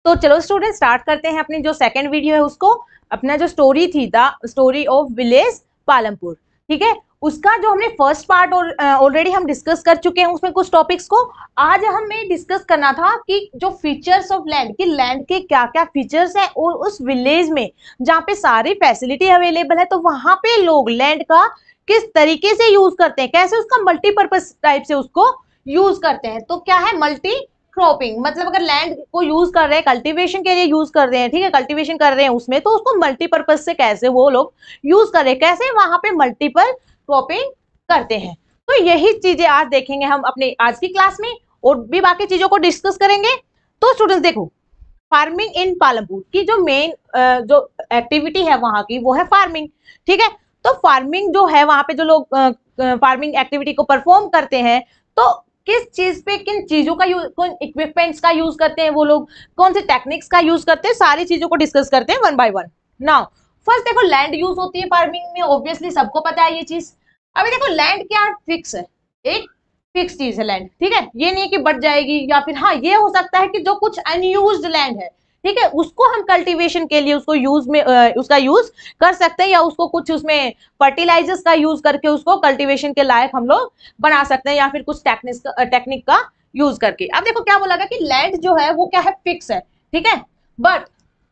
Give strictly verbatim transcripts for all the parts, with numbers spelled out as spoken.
तो चलो student start करते हैं अपनी जो सेकंड वीडियो है उसको, अपना जो स्टोरी थी the story of village Palampur, ठीक है। उसका जो हमने फर्स्ट पार्ट ऑलरेडी हम डिस्कस कर चुके हैं उसमें कुछ टॉपिक्स को। आज हमें डिस्कस करना था कि जो फीचर्स ऑफ लैंड, कि लैंड के क्या क्या फीचर्स हैं और उस विलेज में जहाँ पे सारी फैसिलिटी अवेलेबल है तो वहां पे लोग लैंड का किस तरीके से यूज करते हैं, कैसे उसका मल्टीपर्पज टाइप से उसको यूज करते हैं। तो क्या है मल्टी क्रॉपिंग, मतलब अगर लैंड को यूज कर रहे हैं कल्टीवेशन के लिए यूज कर रहे हैं, ठीक है, कल्टीवेशन कर रहे हैं उसमें, तो उसको मल्टीपर्पज से कैसे वो लोग यूज कर रहे हैं, कैसे वहां पे मल्टीपल क्रॉपिंग करते हैं। तो यही चीजें आज देखेंगे हम अपने आज की क्लास में, और भी बाकी चीजों को डिस्कस करेंगे। तो स्टूडेंट्स देखो, फार्मिंग इन पालमपुर की जो मेन जो एक्टिविटी है वहां की वो है फार्मिंग, ठीक है। तो फार्मिंग जो है वहां पे जो लोग फार्मिंग एक्टिविटी को परफॉर्म करते हैं, तो किस चीज पे किन चीजों का यूज, कौन इक्विपमेंट्स का यूज करते हैं वो लोग, कौन से टेक्निक्स का यूज करते हैं, सारी चीजों को डिस्कस करते हैं one by one. Now first देखो लैंड यूज होती है फार्मिंग में, ऑब्वियसली सबको पता है ये चीज। अभी देखो लैंड क्या फिक्स है, एक फिक्स चीज है लैंड, ठीक है। ये नहीं कि बढ़ जाएगी, या फिर हाँ ये हो सकता है कि जो कुछ अनयूज्ड लैंड है, ठीक है, उसको हम कल्टीवेशन के लिए उसको यूज में आ, उसका यूज कर सकते हैं, या उसको कुछ उसमें फर्टिलाइजर्स का यूज करके उसको कल्टीवेशन के लायक हम लोग बना सकते हैं, या फिर कुछ टेक्निक टेक्निक का यूज करके। अब देखो क्या बोला गया कि लैंड जो है वो क्या है फिक्स है, ठीक है। But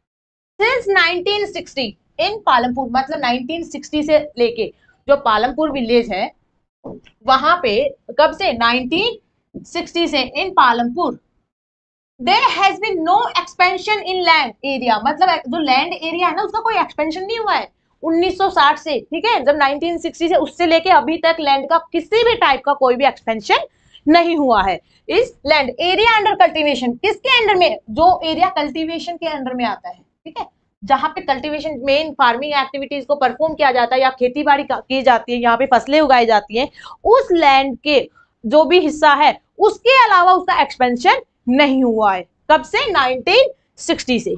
since nineteen sixty in Palampur, मतलब नाइनटीन सिक्सटी से लेके जो पालमपुर विलेज है वहां पे, कब से नाइनटीन सिक्सटी से इन Palampur There has been no expansion in land area, मतलब जो लैंड एरिया है ना उसका कोई एक्सपेंशन नहीं हुआ है उन्नीस सौ साठ से, ठीक है। जब नाइनटीन सिक्सटी से उससे लेके अभी तक लैंड का किसी भी टाइप का कोई भी एक्सपेंशन नहीं हुआ है। इस लैंड एरिया अंडर कल्टीवेशन, किसके अंडर में, जो एरिया कल्टीवेशन के अंडर में आता है, ठीक है, जहां पे कल्टीवेशन मेन फार्मिंग एक्टिविटीज को परफॉर्म किया जाता है या खेती बाड़ी की जाती है, यहाँ पे फसलें उगाई जाती हैं, उस लैंड के जो भी हिस्सा है उसके अलावा उसका एक्सपेंशन नहीं हुआ है। कब से, नाइनटीन सिक्सटी से।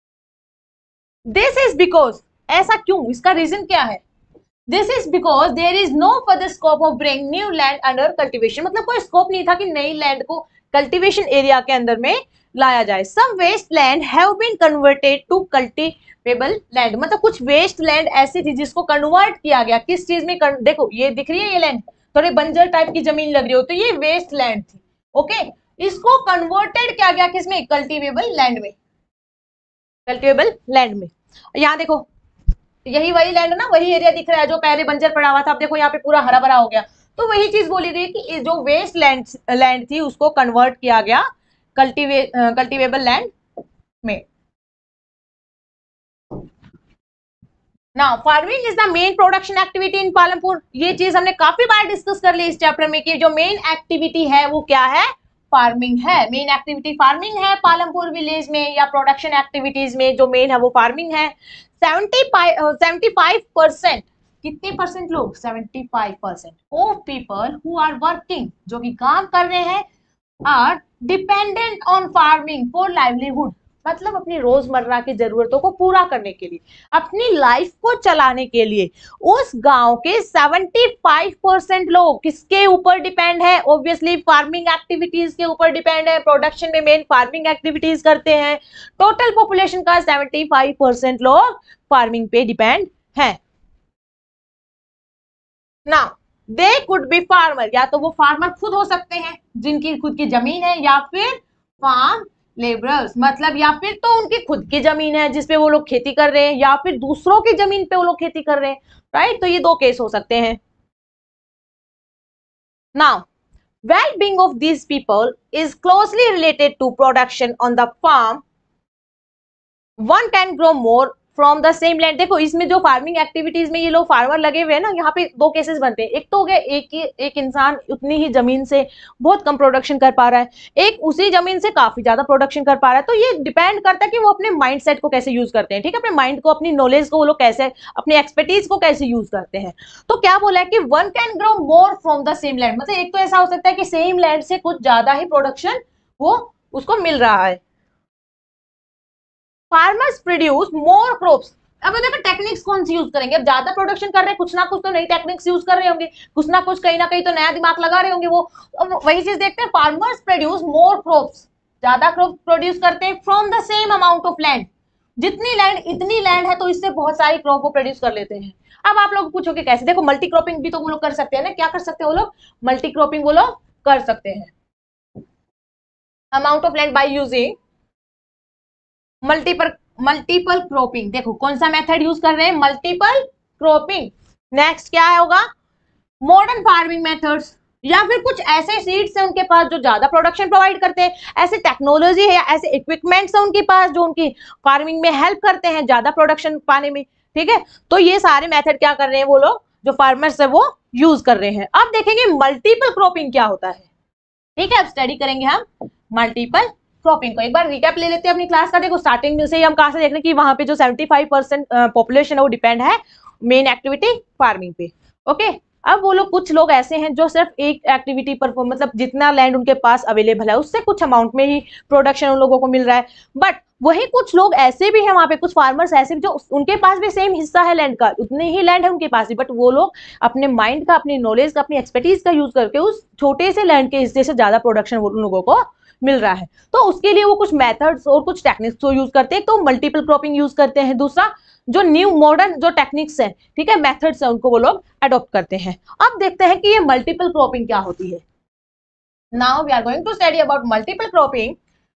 दिस इज बिकॉज, ऐसा क्यों, इसका रीजन क्या है, this is because there is no further scope of bring new land under cultivation, मतलब कोई स्कोप नहीं था कि नई लैंड को कल्टीवेशन एरिया के अंदर में लाया जाए। Some waste land have been converted to cultivable land, मतलब कुछ वेस्ट लैंड ऐसी थी जिसको कन्वर्ट किया गया किस चीज में, देखो ये दिख रही है ये लैंड थोड़े बंजर टाइप की जमीन लग रही हो, तो ये वेस्ट लैंड थी, ओके। इसको कन्वर्टेड किया गया किसमें, कल्टीवेबल लैंड में, कल्टीवेबल लैंड में। यहाँ देखो यही वही लैंड ना, वही एरिया दिख रहा है जो पहले बंजर पड़ा हुआ था, अब देखो यहाँ पे पूरा हरा भरा हो गया। तो वही चीज बोली गई कि जो वेस्ट लैंड लैंड थी उसको कन्वर्ट किया गया कल्टीवे कल्टीवेबल लैंड में। Now farming is the main production activity in Palampur, ये चीज हमने काफी बार डिस्कस कर ली इस चैप्टर में कि जो मेन एक्टिविटी है वो क्या है, फार्मिंग है। मेन एक्टिविटी फार्मिंग है पालमपुर विलेज में, या प्रोडक्शन एक्टिविटीज में जो मेन है वो फार्मिंग है। सेवेंटी फाइव परसेंट, कितने परसेंट लोग, seventy five percent of people who are working, जो भी काम कर रहे हैं, are dependent on farming for livelihood, मतलब अपनी रोजमर्रा की जरूरतों को पूरा करने के लिए, अपनी लाइफ को चलाने के लिए उस गांव के पचहत्तर परसेंट लोग किसके ऊपर डिपेंड है, ऑब्वियसली फार्मिंग एक्टिविटीज के ऊपर डिपेंड है। प्रोडक्शन में मेन फार्मिंग एक्टिविटीज करते हैं। टोटल पॉपुलेशन का पचहत्तर परसेंट लोग फार्मिंग पे डिपेंड है। Now they could be farmer, या तो वो फार्मर खुद हो सकते हैं जिनकी खुद की जमीन है, या फिर फार्म लेबरर्स, मतलब या फिर तो उनकी खुद की जमीन है जिसपे वो लोग खेती कर रहे हैं, या फिर दूसरों की जमीन पे वो लोग खेती कर रहे हैं, राइट। तो ये दो केस हो सकते हैं। Now well-being of these people is closely related to production on the farm. One can grow more from the same land. देखो इसमें जो फार्मिंग एक्टिविटीज में ये लोग फार्मर लगे हुए हैं ना, यहाँ पे दो केसेस बनते हैं। एक तो हो गया एक ही एक इंसान उतनी ही जमीन से बहुत कम प्रोडक्शन कर पा रहा है, एक उसी जमीन से काफी ज्यादा प्रोडक्शन कर पा रहा है। तो ये डिपेंड करता है कि वो अपने माइंड सेट को कैसे यूज करते हैं, ठीक है, अपने माइंड को, अपनी नॉलेज को वो लोग कैसे, अपनी एक्सपर्टीज को कैसे यूज करते हैं। तो क्या बोला है कि one can grow more from the same land, मतलब एक तो ऐसा हो सकता है कि सेम लैंड से कुछ ज्यादा ही प्रोडक्शन वो उसको मिल रहा है। फार्मर्स प्रोड्यूस मोर क्रॉप्स, अब देखो टेक्निक्स कौन सी यूज करेंगे, अब ज्यादा प्रोडक्शन कर रहे हैं, कुछ ना कुछ तो नई टेक्निक्स यूज कर रहे होंगे, कुछ ना कुछ कहीं ना कहीं तो नया दिमाग लगा रहे होंगे वो। अब वही चीज देखते हैं, फार्मर्स प्रोड्यूस मोर क्रॉप्स ज्यादा क्रॉप प्रोड्यूस करते हैं from the same amount of land, जितनी लैंड इतनी लैंड है तो इससे बहुत सारी क्रॉप को प्रोड्यूस कर लेते हैं। अब आप लोग पूछोगे कैसे, देखो मल्टी क्रॉपिंग भी तो वो लोग कर सकते हैं ना, क्या कर सकते हैं वो लोग, मल्टी क्रॉपिंग वो लोग कर सकते हैं। Amount of land by using multiple multiple cropping, देखो कौन सा मेथड यूज कर रहे हैं, मल्टीपल क्रॉपिंग। नेक्स्ट क्या होगा, मॉडर्न फार्मिंग मेथड्स, या फिर कुछ ऐसे सीड्स हैं उनके पास जो ज्यादा प्रोडक्शन प्रोवाइड करते हैं, ऐसे टेक्नोलॉजी है या ऐसे इक्विपमेंट्स है उनके पास जो उनकी फार्मिंग में हेल्प करते हैं ज्यादा प्रोडक्शन पाने में, ठीक है। तो ये सारे मेथड क्या कर रहे हैं वो लोग जो फार्मर्स है वो यूज कर रहे हैं। अब देखेंगे मल्टीपल क्रॉपिंग क्या होता है, ठीक है। अब स्टडी करेंगे हम मल्टीपल क्रॉपिंग को। एक बार रिकैप ले लेते हैं अपनी क्लास का। देखो स्टार्टिंग से ही हम कहां से देख रहे हैं कि वहां पे जो पचहत्तर परसेंट पॉपुलेशन है वो डिपेंड है मेन एक्टिविटी फार्मिंग पे, ओके। अब वो लोग कुछ लोग ऐसे हैं जो सिर्फ एक एक्टिविटी पर मतलब जितना लैंड उनके पास अवेलेबल है उससे कुछ अमाउंट में ही प्रोडक्शन उन लोगों को मिल रहा है, बट वही कुछ लोग ऐसे भी हैं वहां पे, कुछ फार्मर्स ऐसे भी जो उनके पास भी सेम हिस्सा है लैंड का, उतने ही लैंड है उनके पास भी, बट वो लोग अपने माइंड का, अपनी नॉलेज का, अपनी एक्सपर्टीज का यूज करके उस छोटे से लैंड के हिस्से से ज्यादा प्रोडक्शन उन लोगों को मिल रहा है। तो उसके लिए वो कुछ मेथड्स और कुछ टेक्निक्स को यूज करते हैं, तो मल्टीपल क्रॉपिंग यूज करते हैं। दूसरा जो न्यू मॉडर्न जो टेक्निक्स है, ठीक है, मेथड्स है, उनको वो लोग अडॉप्ट करते हैं। अब देखते हैं कि ये मल्टीपल क्रॉपिंग क्या होती है। Now we are going to study about multiple cropping.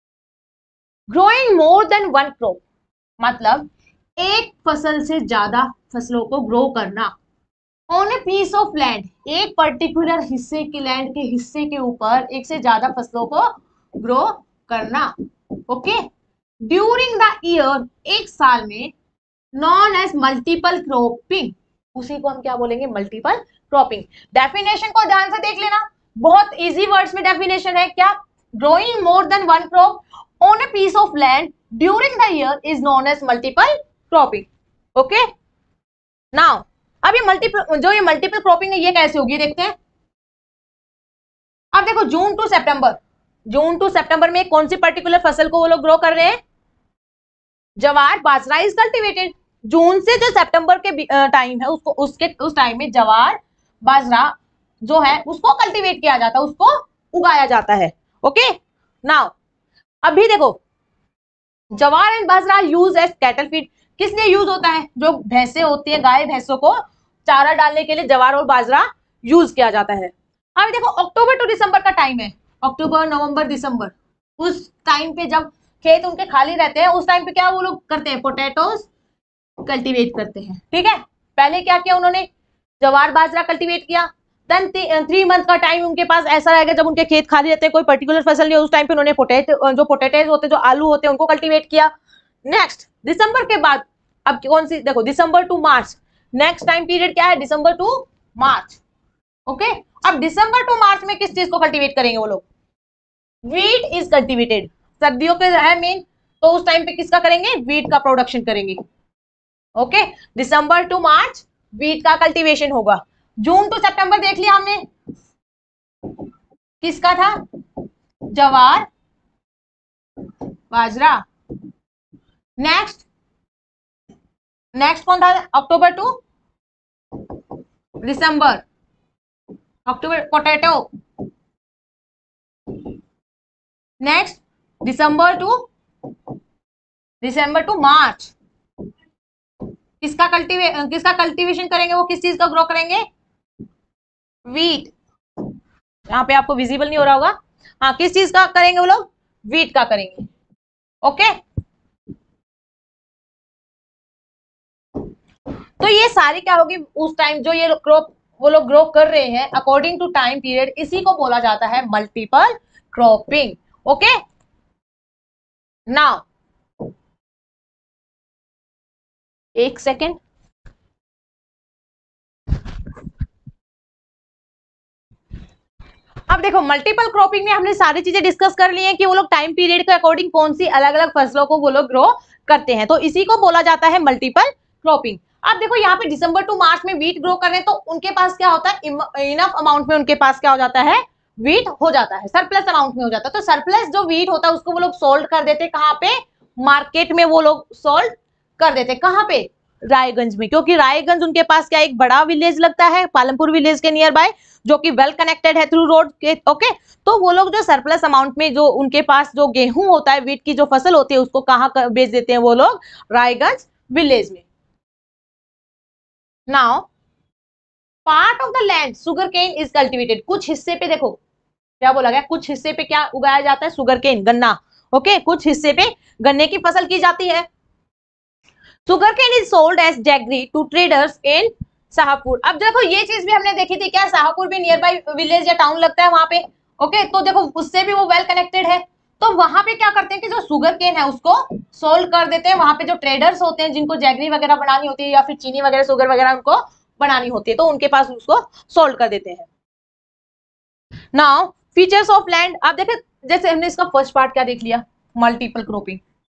Growing more than one crop, मतलब एक फसल से ज्यादा फसलों को ग्रो करना on a piece of land, एक पर्टिकुलर हिस्से के लैंड के हिस्से के ऊपर एक से ज्यादा फसलों को ग्रो करना, ओके, ड्यूरिंग द ईयर, एक साल में, नॉन एज मल्टीपल क्रॉपिंग, उसी को हम क्या बोलेंगे, मल्टीपल क्रॉपिंग। डेफिनेशन को ध्यान से देख लेना, बहुत इजी वर्ड्स में डेफिनेशन है, क्या, growing more than one crop on a piece of land during the year is known as multiple cropping, okay. Now अब ये मल्टीपल जो ये मल्टीपल क्रॉपिंग है ये कैसे होगी देखते हैं। अब देखो जून टू सितंबर, जून टू सितंबर में कौन सी पर्टिकुलर फसल को वो लोग ग्रो कर रहे हैं, जवार बाजरा इज कल्टिवेटेड। जून से जो सितंबर के टाइम है उसको उसके उस टाइम में जवार बाजरा जो है उसको कल्टीवेट किया जाता है, उसको उगाया जाता है, ओके। नाउ अभी देखो jowar and bajra use as cattle feed, किस लिए यूज होता है, जो भैंसे होती है, गाय भैंसों को चारा डालने के लिए जवार और बाजरा यूज किया जाता है। अब देखो अक्टूबर टू दिसंबर का टाइम है, अक्टूबर नवंबर दिसंबर, उस टाइम पे जब खेत उनके खाली रहते हैं उस टाइम पे क्या वो लोग करते हैं, पोटैटोज कल्टीवेट करते हैं, ठीक है। पहले क्या किया उन्होंने, जवार बाजरा कल्टीवेट किया, देन थ्री मंथ का टाइम उनके पास ऐसा रहेगा जब उनके खेत खाली रहते हैं, कोई पर्टिकुलर फसल नहीं, उस टाइम पे उन्होंने पोटैटो जो पोटैटोज होते हैं, जो आलू होते हैं, उनको कल्टीवेट किया। नेक्स्ट दिसंबर के बाद अब कौन सी, देखो December to March, next time period क्या है, दिसंबर टू मार्च, ओके। अब दिसंबर टू मार्च में किस चीज को कल्टीवेट करेंगे वो लोग, वीट इज कल्टीवेटेड, सर्दियों के है मेन, तो उस टाइम पे किसका करेंगे, वीट का प्रोडक्शन करेंगे, okay. December to March wheat का कल्टीवेशन होगा। जून टू सितंबर देख लिया हमने, किसका था, जवार बाजरा। नेक्स्ट नेक्स्ट कौन था, October to December, October potato. Next December to December to March किसका कल्टीवे किसका कल्टीवेशन करेंगे, वो किस चीज का ग्रो करेंगे, वीट। यहाँ पे आपको विजिबल नहीं हो रहा होगा, हाँ, किस चीज का करेंगे वो लोग, वीट का करेंगे, ओके। तो ये सारी क्या होगी, उस टाइम जो ये क्रॉप वो लोग ग्रो कर रहे हैं अकॉर्डिंग टू टाइम पीरियड, इसी को बोला जाता है मल्टीपल क्रॉपिंग, ओके। नाउ एक सेकेंड, अब देखो मल्टीपल क्रॉपिंग में हमने सारी चीजें डिस्कस कर ली हैं कि वो लोग टाइम पीरियड के अकॉर्डिंग कौन सी अलग अलग फसलों को वो लोग ग्रो करते हैं, तो इसी को बोला जाता है मल्टीपल क्रॉपिंग। अब देखो यहाँ पे दिसंबर टू मार्च में वीट ग्रो कर रहे हैं, तो उनके पास क्या होता है, इनफ अमाउंट में उनके पास क्या हो जाता है, वीट हो जाता है, सरप्लस अमाउंट में हो जाता है। तो सरप्लस जो वीट होता है उसको वो लोग सोल्ड कर देते, कहाँ पे, मार्केट में वो लोग सोल्ड कर देते, कहाँ पे, रायगंज में, क्योंकि रायगंज उनके पास क्या एक बड़ा विलेज लगता है पालमपुर विलेज के नियर बाय, जो कि वेल कनेक्टेड है थ्रू रोड के। ओके, तो वो लोग जो सरप्लस अमाउंट में जो उनके पास जो गेहूं होता है, वीट की जो फसल होती है, उसको कहाँ बेच देते हैं वो लोग? रायगंज विलेज में। Now part of the land sugar cane is cultivated, कुछ हिस्से पे देखो क्या बोला गया, कुछ हिस्से पे क्या उगाया जाता है? सुगर केन, गन्ना। ओके, कुछ हिस्से पे गन्ने की फसल की जाती है। Sugar cane is sold as jaggery to traders in Shahpur. अब देखो ये चीज भी हमने देखी थी, क्या शाहपुर भी नियर बाय विलेज या टाउन लगता है वहां पे। ओके, तो देखो उससे भी वो वेल कनेक्टेड है। तो वहां पे क्या करते हैं कि जो सुगर केन है उसको सोल्ड कर देते हैं, वहां पे जो ट्रेडर्स होते हैं जिनको जैगरी वगैरह बनानी होती है या फिर चीनी वगैरह शुगर वगैरह उनको बनानी होती है, तो उनके पास उसको सोल्ड कर देते हैं। नाउ फीचर्स ऑफ लैंड, आप देखें जैसे हमने इसका फर्स्ट पार्ट क्या देख लिया, मल्टीपल क्रॉपिंग।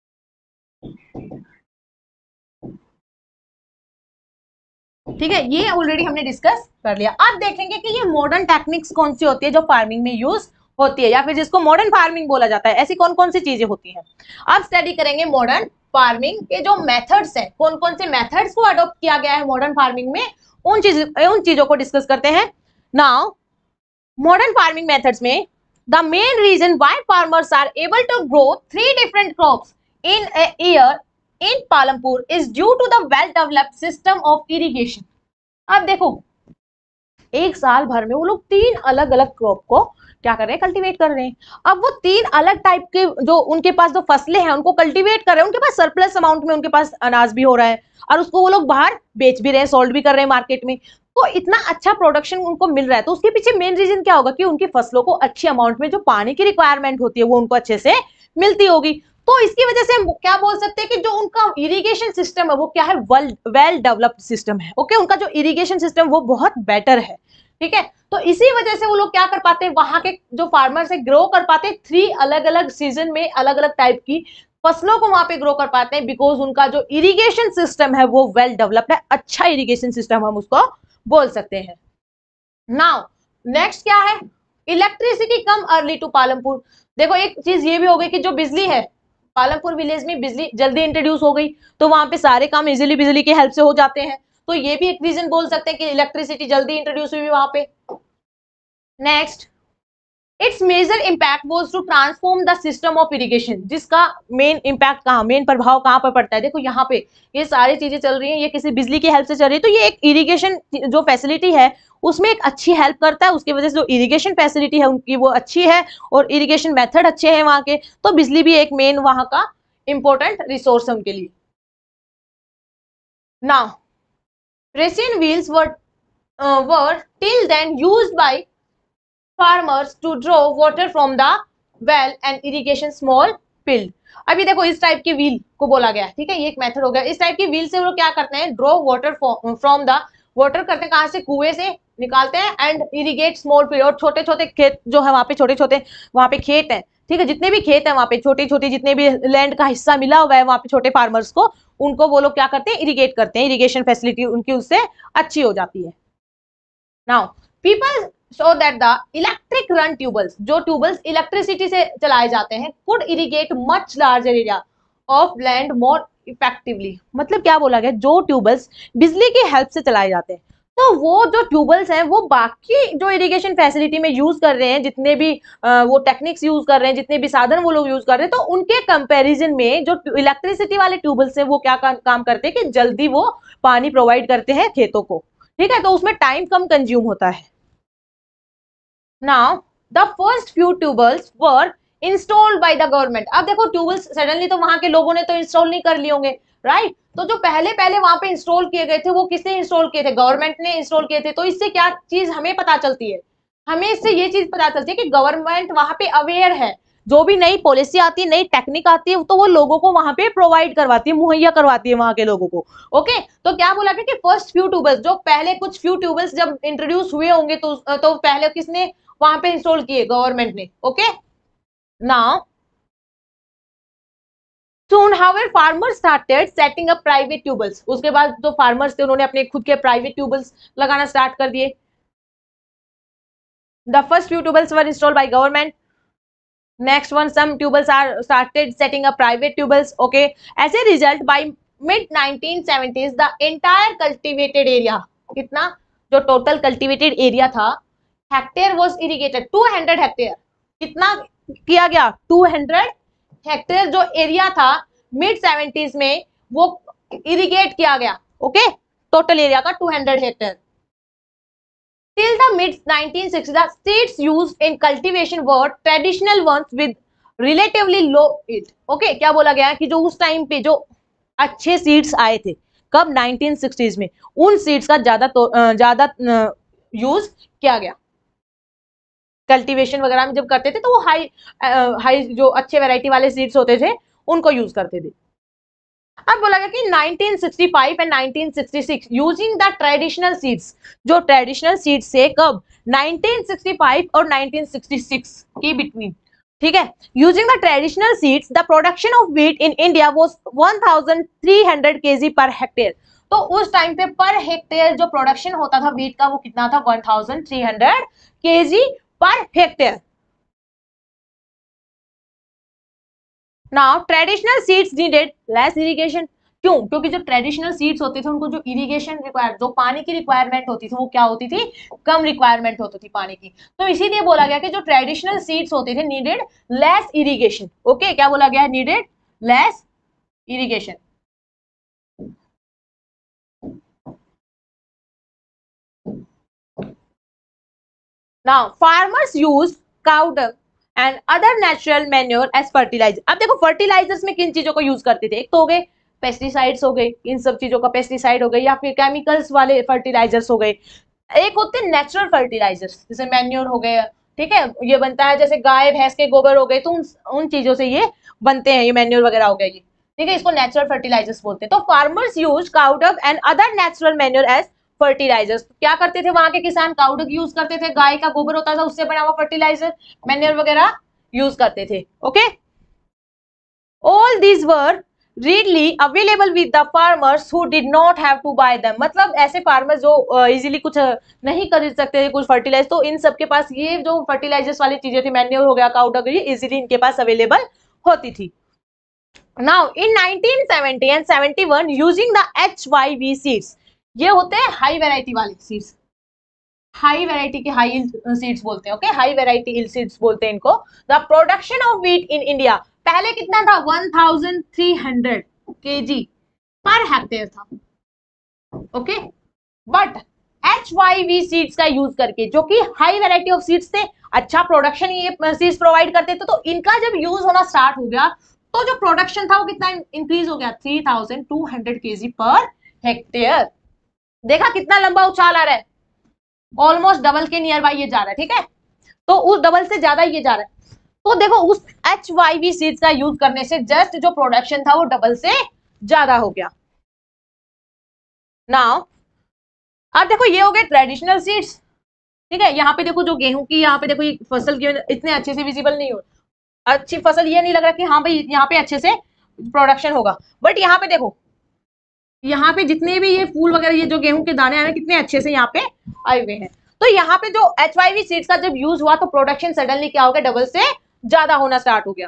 ठीक है, ये ऑलरेडी हमने डिस्कस कर लिया। अब देखेंगे कि ये मॉडर्न टेक्निक्स कौन सी होती है जो फार्मिंग में यूज होती है, या फिर जिसको मॉडर्न फार्मिंग बोला जाता है, ऐसी कौन कौन सी चीजें होती हैं। अब स्टडी करेंगे मॉडर्न फार्मिंग के जो मेथड्स हैं, कौन कौन से मेथड्स को अडॉप्ट किया गया है मॉडर्न फार्मिंग में, उन चीज उन चीजों को डिस्कस करते हैं। नाउ मॉडर्न फार्मिंग मेथड्स में the main reason why farmers are able to grow three different crops in a year in Palampur is due to the well developed system of irrigation. अब देखो एक साल भर में वो लोग तीन अलग अलग क्रॉप को क्या कर रहे हैं? कल्टीवेट कर रहे हैं। अब वो तीन अलग टाइप के जो उनके पास जो फसलें हैं उनको कल्टीवेट कर रहे हैं, उनके पास सरप्लस अमाउंट में उनके पास अनाज भी हो रहा है और उसको वो लोग बाहर बेच भी रहे हैं, सोल्ड भी कर रहे हैं मार्केट में, तो इतना अच्छा प्रोडक्शन उनको मिल रहा है। तो उसके पीछे मेन रीजन क्या होगा कि उनकी फसलों को अच्छी अमाउंट में जो पानी की रिक्वायरमेंट होती है वो उनको अच्छे से मिलती होगी। तो इसकी वजह से हम क्या बोल सकते हैं कि जो उनका इरिगेशन सिस्टम है वो क्या है? वेल डेवलप्ड सिस्टम है। ओके, उनका जो इरिगेशन सिस्टम वो बहुत बेटर है। ठीक है, तो इसी वजह से वो लोग क्या कर पाते हैं, वहां के जो फार्मर्स है ग्रो कर पाते हैं थ्री अलग अलग सीजन में अलग अलग टाइप की फसलों को वहां पे ग्रो कर पाते हैं, बिकॉज उनका जो इरिगेशन सिस्टम है वो वेल डेवलप्ड है, अच्छा इरिगेशन सिस्टम हम उसको बोल सकते हैं। नाउ नेक्स्ट क्या है? Electricity come early to Palampur. देखो एक चीज ये भी हो गई कि जो बिजली है पालमपुर विलेज में बिजली जल्दी इंट्रोड्यूस हो गई, तो वहां पे सारे काम इजीली बिजली की हेल्प से हो जाते हैं, तो ये भी एक रीजन बोल सकते हैं कि इलेक्ट्रिसिटी जल्दी इंट्रोड्यूस हुई वहां पे। Next its major impact was to transform the system of irrigation, जिसका मेन इम्पैक्ट कहाँ, मेन प्रभाव कहाँ पर पड़ता है? देखो यहाँ पे ये सारी चीजें चल रही हैं, ये किसी बिजली की हेल्प से चल रही है, तो ये एक इरिगेशन जो फैसिलिटी है उसमें एक अच्छी हेल्प करता है, उसकी वजह से जो इरिगेशन फैसिलिटी है उनकी वो अच्छी है और इरिगेशन मेथड अच्छे हैं वहां के, तो बिजली भी एक मेन वहां का इंपॉर्टेंट रिसोर्स है उनके लिए। Now Persian wheels were were till then used by farmers to draw water from the well and irrigation small field। अभी देखो इस टाइप की व्हील को बोला गया, ठीक है, ये एक मेथड हो गया। इस टाइप की व्हील से वो लोग क्या करते हैं? Draw water from the, water करते हैं कहां से? कुएं से निकालते हैं, एंड इरिगेट स्मॉल फील्ड, और छोटे छोटे खेत जो है वहां पे, छोटे छोटे वहां पे खेत है, ठीक है, जितने भी खेत है वहां पे छोटी छोटी जितने भी लैंड का हिस्सा मिला हुआ है वहां पे छोटे फार्मर्स को, उनको वो लोग क्या करते हैं? इरिगेट करते हैं, इरिगेशन फैसिलिटी उनकी उससे अच्छी हो जाती है। Now people so that the electric run tubes, जो ट्यूबल्स इलेक्ट्रिसिटी से चलाए जाते हैं, could irrigate much larger area of land more effectively। मतलब क्या बोला गया? जो ट्यूबल्स बिजली की हेल्प से चलाए जाते हैं, तो वो जो ट्यूबल्स हैं वो बाकी जो इरिगेशन फैसिलिटी में यूज कर रहे हैं, जितने भी आ, वो टेक्निक्स यूज कर रहे हैं, जितने भी साधन वो लोग यूज कर रहे हैं, तो उनके कंपैरिजन में जो इलेक्ट्रिसिटी वाले ट्यूबल्स हैं वो क्या का, काम करते हैं कि जल्दी वो पानी प्रोवाइड करते हैं खेतों को, ठीक है, तो उसमें टाइम कम कंज्यूम होता है। Now the first few tubers were installed by the government। अब देखो ट्यूबल्स सडनली तो वहां के लोगों ने तो इंस्टॉल नहीं कर लिए होंगे, राइट, तो जो पहले पहले वहां पे इंस्टॉल किए गए थे वो किसने इंस्टॉल किए थे? गवर्नमेंट ने इंस्टॉल किए थे। तो इससे क्या चीज हमें पता चलती है? हमें इससे ये चीज पता चलती है कि गवर्नमेंट वहां पे अवेयर है, जो भी नई पॉलिसी आती है, नई टेक्निक आती है, तो वो लोगों को वहां पे प्रोवाइड करवाती है, मुहैया करवाती है वहां के लोगों को। ओके, तो क्या बोला गया कि फर्स्ट फ्यू ट्यूबल्स, जो पहले कुछ फ्यू ट्यूबल्स जब इंट्रोड्यूस हुए होंगे तो तो पहले किसने वहां पे इंस्टॉल किए? गवर्नमेंट ने। Okay, now soon however farmers started setting up private tubes। उसके बाद जो फार्मर्स थे उन्होंने अपने खुद के प्राइवेट ट्यूबल्स लगाना स्टार्ट कर दिए। The first few tubes were installed by government. Next one, some tubes are started setting up private tubes. Okay, as a result, by mid nineteen seventies the entire cultivated area, कितना जो total cultivated area था hectare was irrigated, two hundred hectare, कितना किया गया, two hundred hectare जो एरिया था mid seventies में वो इरिगेट किया गया। ओके, टोटल एरिया का two hundred hectare. Till the mid nineteen sixties, the seeds used in cultivation were traditional ones with relatively low yield. Okay, क्या बोला गया है कि जो उस टाइम पे जो अच्छे सीड्स आए थे, कब नाइनटीन सिक्सटीज में, उन सीड्स का ज्यादा तो ज्यादा यूज किया गया। कल्टीवेशन वगैरह में जब करते थे तो वो हाई हाई जो अच्छे वैरायटी वाले सीड्स होते थे उनको यूज करते थे। अब बोला गया कि nineteen sixty five and nineteen sixty six using the traditional seeds, जो ट्रेडिशनल सीड्स से कब नाइनटीन सिक्सटी फाइव और नाइनटीन सिक्सटी सिक्स के बिटवीन, ठीक है, using the traditional seeds the production of wheat in India was one thousand three hundred KG per hectare. तो उस time पे पर हेक्टेयर जो प्रोडक्शन होता था व्हीट का वो कितना था, one thousand three hundred KG per hectare. Now traditional seeds needed less irrigation, क्यों? क्योंकि जो ट्रेडिशनल सीड्स होते थे उनको जो इरिगेशन रिक्वायर, जो पानी की रिक्वायरमेंट होती थी वो क्या होती थी, कम रिक्वायरमेंट होती थी पानी की। तो इसीलिए बोला गया कि जो ट्रेडिशनल सीड्स होते थे नीडेड लेस इरिगेशन। ओके, क्या बोला गया, needed less irrigation. Now farmers use cow dung and other natural manure as fertiliser. अब देखो फर्टिलाइजर्स में किन चीजों को यूज करते थे, एक तो हो गए पेस्टिसाइड्स हो गए, इन सब चीजों का पेस्टिसाइड हो गए या फिर केमिकल्स वाले फर्टिलाइजर्स हो गए। एक होते हैं नेचुरल फर्टिलाइजर्स, जैसे मैन्योर हो गए, ठीक है, ये बनता है जैसे गाय भैंस के गोबर हो गए, तो उन, उन चीजों से ये बनते हैं, ये मैन्योर वगैरह हो गया ये, ठीक है, इसको नेचुरल फर्टिलाइजर्स बोलते हैं। तो farmers use cow dung and other natural manure as fertilisers. क्या करते थे वहां के किसान, काउ डंग यूज करते थे, गाय का गोबर होता था उससे बना हुआ फर्टिलाइजर मैन्योर वगैरह यूज करते थे। Okay, all these were readily available with the farmers who did not have to buy them। मतलब ऐसे फार्मर्स जो इजीली uh, कुछ uh, नहीं खरीद सकते थे कुछ फर्टिलाइजर, तो इन सब के पास ये जो फर्टिलाइजर्स वाली चीजें थी, मैन्योर हो गया, काउ डंग, ये इजीली इनके पास अवेलेबल होती थी। Now in nineteen seventy and seventy one using the H Y V seeds, ये होते हैं हाई वेराइटी वाले सीड्स, हाई वेराइटी के हाई सीड्स बोलते हैं। ओके, हाई वेराइटी सीड्स बोलते हैं इनको। The production of wheat in India पहले कितना था, one thousand three hundred KG per hectare था। Okay, but H Y V seeds का यूज करके, जो कि हाई वेराइटी ऑफ सीड्स थे, अच्छा प्रोडक्शन ये सीड्स प्रोवाइड करते थे, तो इनका जब यूज होना स्टार्ट हो गया तो जो प्रोडक्शन था वो कितना इंक्रीज हो गया, three thousand two hundred KG per hectare. देखा कितना लंबा उछाल आ रहा है, ऑलमोस्ट डबल के नियर बाई ये जा रहा है, ठीक है, तो उस डबल से ज्यादा ये जा रहा है। तो देखो उस एच वाई वी सीड्स का यूज करने से जस्ट जो प्रोडक्शन था वो डबल से ज्यादा हो गया। नाउ अब देखो ये हो गए ट्रेडिशनल सीड्स, ठीक है, यहाँ पे देखो जो गेहूं की, यहाँ पे देखो ये फसल की इतने अच्छे से विजिबल नहीं हो, अच्छी फसल ये नहीं लग रहा कि हाँ भाई यहाँ पे अच्छे से प्रोडक्शन होगा, बट यहाँ पे देखो, यहाँ पे जितने भी ये फूल वगैरह, ये जो गेहूं के दाने आए कितने अच्छे से यहाँ पे आए हुए हैं। तो यहाँ पे जो एच वाई वी सीड्स का जब यूज हुआ तो प्रोडक्शन सडनली क्या हो गया, डबल से ज्यादा होना स्टार्ट हो गया।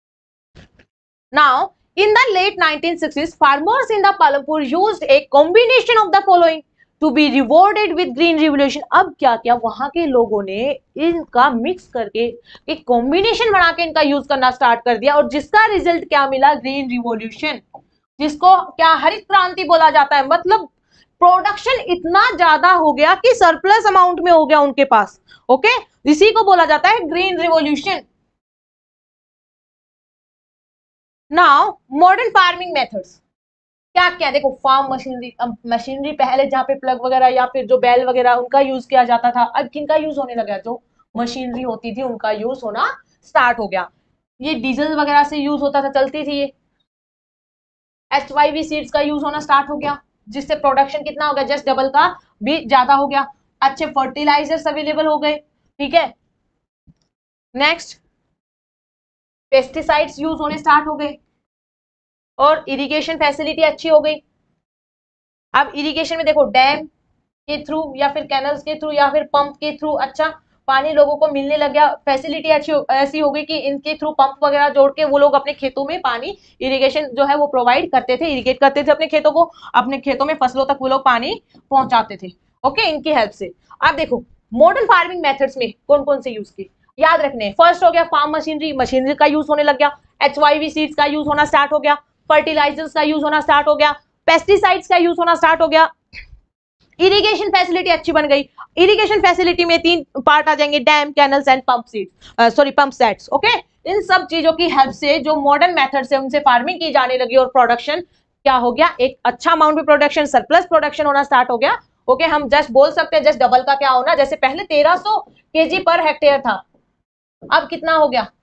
Now in the late nineteen sixties farmers in the Palampur used a combination of the following to be rewarded with green revolution. अब क्या क्या वहां के लोगों ने इनका मिक्स करके एक कॉम्बिनेशन बना के इनका यूज करना स्टार्ट कर दिया, और जिसका रिजल्ट क्या मिला, ग्रीन रिवोल्यूशन, जिसको क्या हरित क्रांति बोला जाता है। मतलब प्रोडक्शन इतना ज्यादा हो गया कि सरप्लस अमाउंट में हो गया उनके पास। ओके, इसी को बोला जाता है green revolution. Now modern farming methods क्या क्या, देखो फार्म मशीनरी, मशीनरी पहले जहाँ पे प्लग वगैरह या फिर जो बैल वगैरह उनका यूज किया जाता था, अब किनका यूज होने लगा, जो मशीनरी होती थी उनका यूज होना स्टार्ट हो गया। ये डीजल वगैरह से यूज होता था, चलती थी ये। एच वाई वी सीड्स का यूज होना स्टार्ट हो गया, जिससे प्रोडक्शन कितना हो गया, जस्ट डबल का भी ज्यादा हो गया। अच्छे फर्टिलाइजर्स अवेलेबल हो गए, ठीक है। नेक्स्ट पेस्टिसाइड्स यूज होने स्टार्ट हो गए, और इरिगेशन फैसिलिटी अच्छी हो गई। अब इरिगेशन में देखो डैम के थ्रू या फिर कैनल्स के थ्रू या फिर पंप के थ्रू अच्छा पानी लोगों को मिलने लग गया, फैसिलिटी अच्छी ऐसी हो गई कि इनके थ्रू पंप वगैरह जोड़ के वो लोग अपने खेतों में पानी इरिगेशन जो है वो प्रोवाइड करते थे, इरिगेट करते थे अपने खेतों को, अपने खेतों में फसलों तक वो लोग पानी पहुंचाते थे। ओके, इनकी हेल्प से। अब देखो मॉडर्न फार्मिंग मेथड्स में कौन कौन से यूज किए, याद रखने। फर्स्ट हो गया फार्म मशीनरी, मशीनरी का यूज होने लग गया, एच वाई वी सीड्स का यूज होना स्टार्ट हो गया, फर्टिलाइजर्स का यूज होना स्टार्ट हो गया, पेस्टिसाइड्स का यूज होना स्टार्ट हो गया, इरिगेशन फैसिलिटी अच्छी बन गई। इरिगेशन फैसिलिटी में तीन पार्ट आ जाएंगे, dam, canals and pump seeds, sorry pump sets. Okay, इन सब चीजों की हेल्प से जो मॉडर्न मेथड से उनसे फार्मिंग की जाने लगी और प्रोडक्शन क्या हो गया, एक अच्छा अमाउंट में प्रोडक्शन, सरप्लस प्रोडक्शन होना स्टार्ट हो गया। ओके, हम जस्ट बोल सकते हैं जस्ट डबल का क्या होना, जैसे पहले तेरह सौ केजी पर हेक्टेयर था, अब कितना हो गया,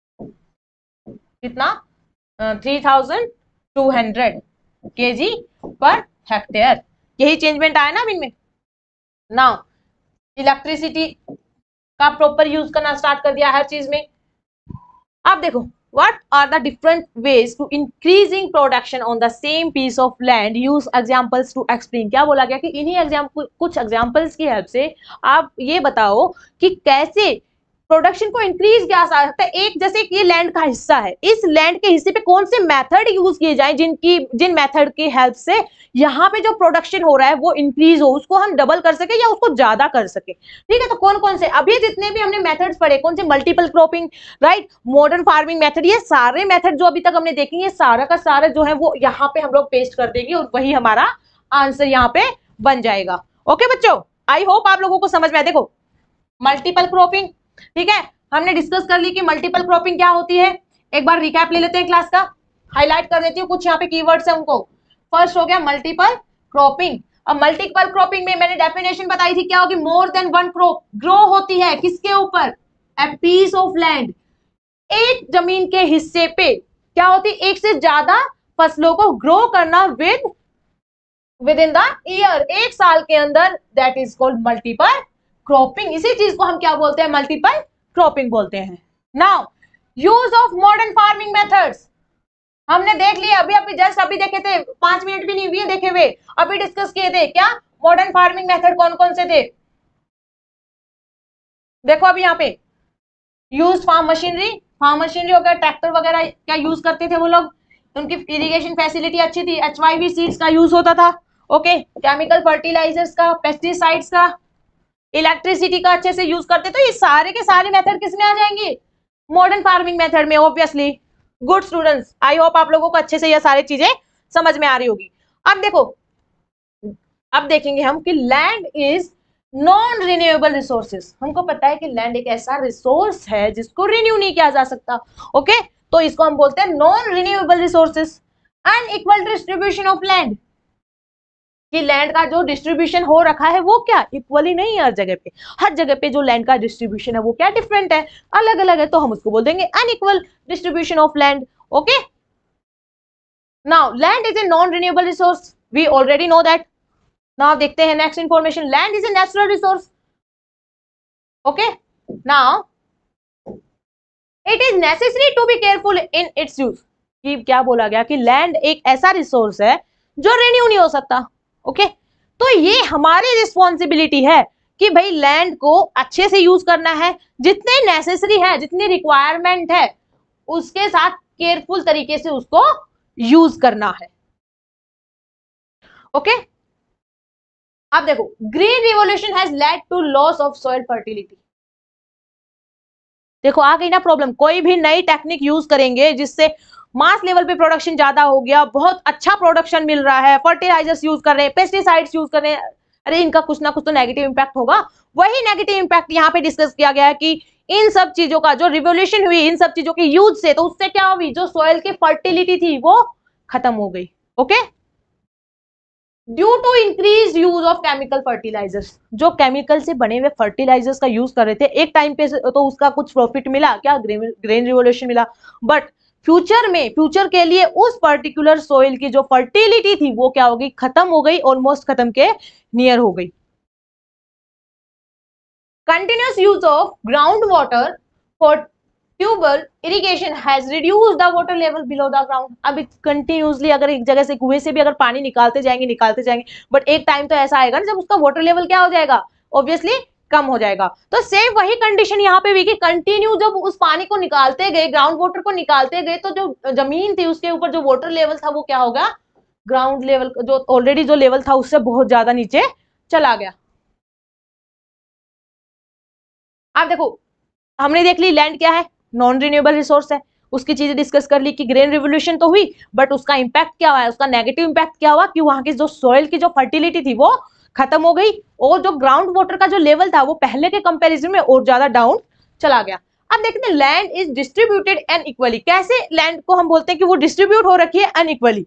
कितना, three thousand two hundred KG per hectare. यही चेंजमेंट आया ना इनमें। नाउ इलेक्ट्रिसिटी का प्रॉपर यूज करना स्टार्ट कर दिया हर चीज में। अब देखो what are the different ways to increasing production on the same piece of land, use examples to explain. क्या बोला गया कि इन्हीं एग्जांपल, कुछ एग्जांपल्स की हेल्प से आप ये बताओ कि कैसे प्रोडक्शन को इंक्रीज किया जा सकता है। एक जैसे कि ये लैंड का हिस्सा है, इस लैंड के हिस्से पे कौन से मेथड यूज किए जाएं जिनकी जिन मेथड की हेल्प से यहाँ पे जो प्रोडक्शन हो रहा है वो इंक्रीज हो, उसको हम डबल कर सके या उसको ज्यादा कर सके। ठीक है, तो कौन कौन से अभी जितने भी हमने मेथड्स पढ़े, कौन से, multiple cropping, right, modern farming method, ये सारे मेथड जो अभी तक हमने देखे, ये सारा का सारा जो है वो यहाँ पे हम लोग पेस्ट कर देंगे और वही हमारा आंसर यहाँ पे बन जाएगा। ओके बच्चों, आई होप आप लोगों को समझ में आए। देखो मल्टीपल क्रॉपिंग, ठीक है, हमने डिस्कस कर ली कि मल्टीपल क्रॉपिंग क्या होती है। एक बार रिकैप ले लेते हैं क्लास का, हाईलाइट कर देती हूँ कुछ यहाँ पे कीवर्ड्स है उनको। फर्स्ट हो गया मल्टीपल क्रॉपिंग। अब मल्टीपल क्रॉपिंग में मैंने डेफिनेशन बताई थी, क्या होगी, more than one crop grow होती है किसके ऊपर, ए पीस ऑफ लैंड, एक जमीन के हिस्से पे क्या होती, एक से ज्यादा फसलों को ग्रो करना with with in the year, एक साल के अंदर, that is called multiple cropping. इसी चीज को हम क्या बोलते हैं, मल्टीपल क्रॉपिंग बोलते हैं। Now use of modern farming methods हमने देख लिया, अभी अभी जस्ट अभी देखे थे, पांच मिनट भी नहीं हुए देखे हुए, अभी डिस्कस किए थे। क्या मॉडर्न फार्मिंग मेथड कौन कौन से थे, देखो अभी यहाँ पे use farm machinery, farm machinery हो गया, ट्रैक्टर वगैरह क्या यूज करते थे वो लोग, उनकी इरिगेशन फैसिलिटी अच्छी थी, एच वाई वी सीड्स का यूज होता था। ओके, केमिकल फर्टिलाइजर्स का, पेस्टिसाइड्स का, इलेक्ट्रिसिटी का अच्छे से यूज करते। तो ये सारे के सारे मेथड किस में आ जाएंगे, मॉडर्न फार्मिंग मेथड में, obviously. Good students, I hope आप लोगों को अच्छे से ये सारी चीजें समझ में आ रही होगी। अब देखो, अब देखेंगे हम कि land is non renewable resources. हमको पता है कि लैंड एक ऐसा रिसोर्स है जिसको रिन्यू नहीं किया जा सकता। ओके, तो इसको हम बोलते हैं non renewable resources. Unequal distribution of land, कि लैंड का जो डिस्ट्रीब्यूशन हो रखा है वो क्या इक्वली नहीं है हर जगह पे, हर जगह पे जो लैंड का डिस्ट्रीब्यूशन है वो क्या डिफरेंट है, अलग अलग है, तो हम उसको बोल देंगे unequal distribution of land. Okay, now land is a non renewable resource, we already know that. Now देखते हैं next information, land is a natural resource. Okay, now it is necessary to be careful in its use, कि क्या बोला गया कि land एक ऐसा resource है जो रिन्यू नहीं हो सकता। Okay okay? तो ये हमारी रिस्पॉन्सिबिलिटी है कि भाई लैंड को अच्छे से यूज करना है, जितने नेसेसरी है, जितनी रिक्वायरमेंट है उसके साथ केयरफुल तरीके से उसको यूज करना है। Okay okay? अब देखो, green revolution has led to loss of soil fertility. देखो आ गई ना प्रॉब्लम, कोई भी नई टेक्निक यूज करेंगे जिससे मास लेवल पे प्रोडक्शन ज्यादा हो गया, बहुत अच्छा प्रोडक्शन मिल रहा है, फर्टिलाइजर्स यूज कर रहे हैं, पेस्टिसाइड्स यूज कर रहे हैं, अरे इनका कुछ ना कुछ तो नेगेटिव इंपैक्ट होगा। वही नेगेटिव इंपैक्ट यहाँ पे डिस्कस किया गया है कि इन सब चीजों का जो रिवोल्यूशन हुई, इन सब चीजों के यूज से, तो उससे क्या हुई, जो सॉइल की फर्टिलिटी थी वो खत्म हो गई। Okay, due to increase use of chemical fertilizers, जो केमिकल से बने हुए फर्टिलाइजर्स का यूज कर रहे थे, एक टाइम पे तो उसका कुछ प्रॉफिट मिला, क्या ग्रेन रिवोल्यूशन मिला, बट फ्यूचर में, फ्यूचर के लिए उस पर्टिकुलर सॉइल की जो फर्टिलिटी थी वो क्या हो गई, खत्म हो गई, ऑलमोस्ट खत्म के नियर हो गई। Continuous use of ground water for tubewell irrigation has reduced the water level below the ground. अब कंटिन्यूसली अगर एक जगह से, कुएं से भी अगर पानी निकालते जाएंगे निकालते जाएंगे, बट एक टाइम तो ऐसा आएगा ना जब उसका वाटर लेवल क्या हो जाएगा, ऑब्वियसली कम हो जाएगा। तो सेम वही कंडीशन यहाँ पे भी कि कंटिन्यू जब उस पानी को निकालते गए, ग्राउंड वाटर को निकालते गए, तो जो जमीन थी उसके ऊपर जो वाटर लेवल था वो क्या होगा, ग्राउंड लेवल जो ऑलरेडी जो लेवल था उससे बहुत ज्यादा नीचे चला गया। अब देखो हमने देख ली लैंड क्या है, नॉन रिन्यूएबल रिसोर्स है, उसकी चीजें डिस्कस कर ली कि ग्रीन रिवोल्यूशन तो हुई, बट उसका इंपैक्ट क्या हुआ है, उसका नेगेटिव इंपैक्ट क्या हुआ कि वहां की जो सॉइल की जो फर्टिलिटी थी वो खत्म हो गई, और जो ग्राउंड वाटर का जो लेवल था वो पहले के कंपैरिजन में और ज्यादा डाउन चला गया। अब देखते हैं लैंड इज डिस्ट्रीब्यूटेड अनइक्वली, कैसे लैंड को हम बोलते हैं कि वो डिस्ट्रीब्यूट हो रखी है unequally.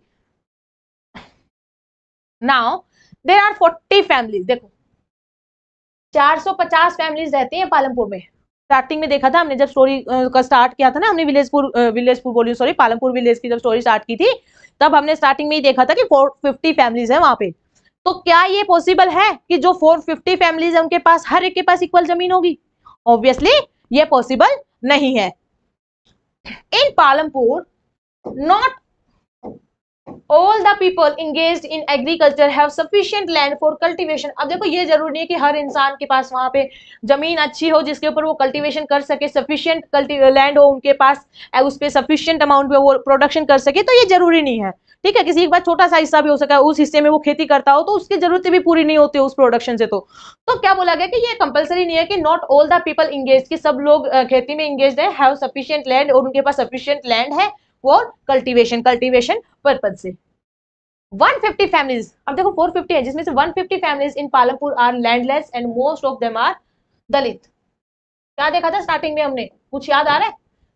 Now there are forty families, देखो चार सौ पचास फैमिलीज रहती हैं पालमपुर में। स्टार्टिंग में देखा था हमने जब स्टोरी का स्टार्ट किया था ना, हमने विलेजपुर विलेजपुर बोली सॉरी पालमपुर विलेज की जब स्टोरी स्टार्ट की थी, तब हमने स्टार्टिंग में ही देखा था कि फोर फिफ्टी फैमिलीज है वहां पे। तो क्या ये पॉसिबल है कि जो फोर फिफ्टी फैमिलीज है उनके पास हर एक के पास इक्वल जमीन होगी? ऑब्वियसली ये पॉसिबल नहीं है। In Palampur not all the people engaged in agriculture have sufficient land for cultivation। अब देखो ये जरूरी नहीं है कि हर इंसान के पास वहां पे जमीन अच्छी हो जिसके ऊपर वो कल्टीवेशन कर सके, सफिशिएंट लैंड हो उनके पास, उस पे सफिशिएंट अमाउंट में वो प्रोडक्शन कर सके, तो ये जरूरी नहीं है। ठीक है, किसी के पास छोटा सा हिस्सा भी हो सका, उस हिस्से में वो खेती करता हो तो उसकी जरूरतें भी पूरी नहीं होती उस प्रोडक्शन से। तो तो क्या बोला गया कि ये कंपलसरी नहीं है कि not all the people engage, कि सब लोग खेती में इंगेज है, हैव सफिशिएंट लैंड और उनके पास सफिशिएंट लैंड है फॉर कल्टीवेशन कल्टीवेशन पर्पज से। वन फिफ्टी फैमिलीज, अब देखो फोर फिफ्टी है जिसमें से one fifty families in Palampur are landless and most of them are Dalit. क्या देखा था स्टार्टिंग में हमने, कुछ याद आ रहा